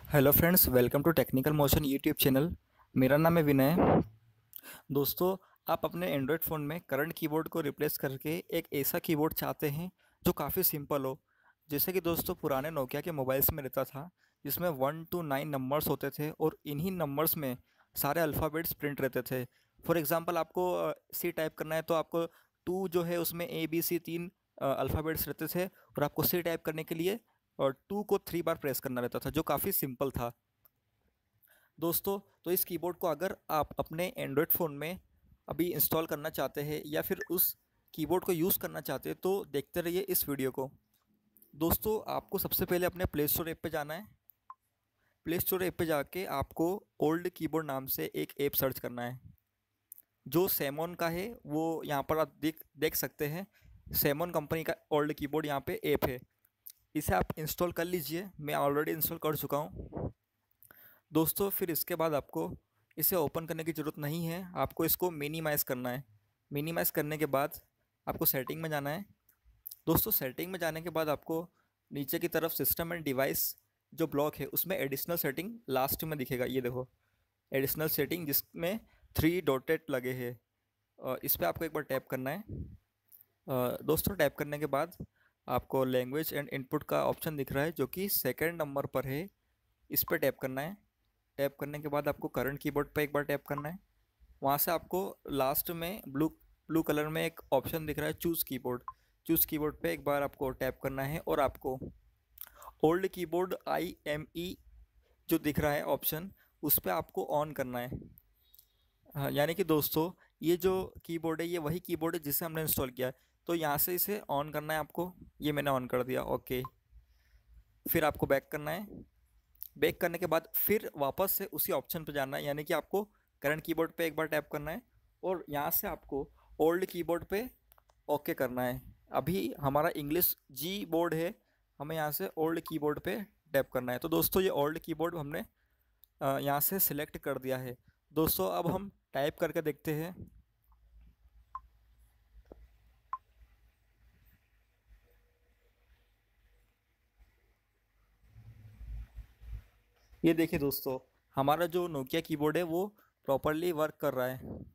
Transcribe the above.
Hello friends, welcome to technical motion YouTube channel. मेरा नाम है विनय। दोस्तों, आप अपने एंड्रॉयड फ़ोन में करंट कीबोर्ड को रिप्लेस करके एक ऐसा कीबोर्ड चाहते हैं जो काफ़ी सिंपल हो। जैसे कि दोस्तों पुराने नोकिया के मोबाइल्स में रहता था, जिसमें 1 to 9 नंबर्स होते थे और इन्हीं नंबर्स में सारे अल्फ़ाबेट्स प्रिंट रहते थे। फॉर एग्ज़ाम्पल आपको सी टाइप करना है तो आपको टू जो है उसमें ए बी सी तीन अल्फ़ाबेट्स रहते थे, और आपको सी टाइप करने के लिए और टू को 3 बार प्रेस करना रहता था, जो काफ़ी सिंपल था। दोस्तों, तो इस कीबोर्ड को अगर आप अपने एंड्रॉयड फ़ोन में अभी इंस्टॉल करना चाहते हैं या फिर उस कीबोर्ड को यूज़ करना चाहते हैं तो देखते रहिए इस वीडियो को। दोस्तों, आपको सबसे पहले अपने प्ले स्टोर ऐप पे जाना है। प्ले स्टोर ऐप पे जाके आपको ओल्ड कीबोर्ड नाम से एक ऐप सर्च करना है, जो सेमोन का है। वो यहाँ पर आप देख देख सकते हैं। सेमोन कंपनी का ओल्ड कीबोर्ड यहाँ पे ऐप है। इसे आप इंस्टॉल कर लीजिए। मैं ऑलरेडी इंस्टॉल कर चुका हूँ। दोस्तों, फिर इसके बाद आपको इसे ओपन करने की ज़रूरत नहीं है, आपको इसको मिनिमाइज़ करना है। मिनिमाइज़ करने के बाद आपको सेटिंग में जाना है। दोस्तों, सेटिंग में जाने के बाद आपको नीचे की तरफ सिस्टम एंड डिवाइस जो ब्लॉक है उसमें एडिशनल सेटिंग लास्ट में दिखेगा। ये देखो, एडिशनल सेटिंग जिसमें 3 डॉटेड लगे हैं। इस पर आपको एक बार टैप करना है। दोस्तों, टैप करने के बाद आपको लैंग्वेज एंड इनपुट का ऑप्शन दिख रहा है, जो कि सेकंड नंबर पर है। इस पर टैप करना है। टैप करने के बाद आपको करंट कीबोर्ड पे एक बार टैप करना है। वहाँ से आपको लास्ट में ब्लू ब्लू कलर में एक ऑप्शन दिख रहा है, चूज़ कीबोर्ड। चूज़ कीबोर्ड पे एक बार आपको टैप करना है और आपको ओल्ड कीबोर्ड IME जो दिख रहा है ऑप्शन, उस पर आपको ऑन करना है। हाँ, यानी कि दोस्तों, ये जो कीबोर्ड है ये वही कीबोर्ड है जिसे हमने इंस्टॉल किया है। तो यहाँ से इसे ऑन करना है आपको। ये मैंने ऑन कर दिया, ओके। फिर आपको बैक करना है। बैक करने के बाद फिर वापस से उसी ऑप्शन पर जाना है, यानी कि आपको करंट कीबोर्ड पे एक बार टैप करना है और यहाँ से आपको ओल्ड कीबोर्ड पे ओके करना है। अभी हमारा इंग्लिश जी बोर्ड है, हमें यहाँ से ओल्ड कीबोर्ड पे टैप करना है। तो दोस्तों, ये ओल्ड कीबोर्ड हमने यहाँ से सिलेक्ट कर दिया है। दोस्तों, अब हम टाइप करके देखते हैं। ये देखिए दोस्तों, हमारा जो नोकिया कीबोर्ड है वो प्रॉपरली वर्क कर रहा है।